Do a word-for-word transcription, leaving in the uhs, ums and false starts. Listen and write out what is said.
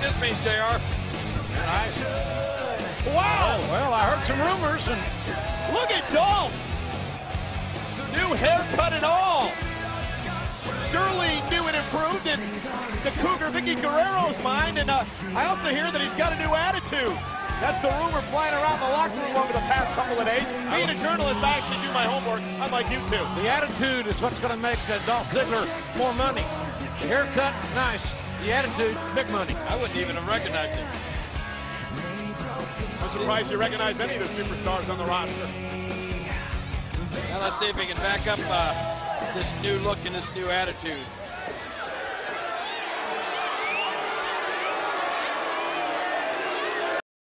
this means, J R. I, wow! Well, I heard some rumors, and look at Dolph! New haircut and all! Surely new and improved in the Cougar Vicky Guerrero's mind, and uh, I also hear that he's got a new attitude. That's the rumor flying around the locker room over the past couple of days. Being a journalist, I actually do my homework, unlike you two. The attitude is what's going to make uh, Dolph Ziggler more money. The haircut, nice. The attitude, big money. I wouldn't even have recognized him. I'm surprised you recognize any of the superstars on the roster. Now let's see if he can back up uh, this new look and this new attitude.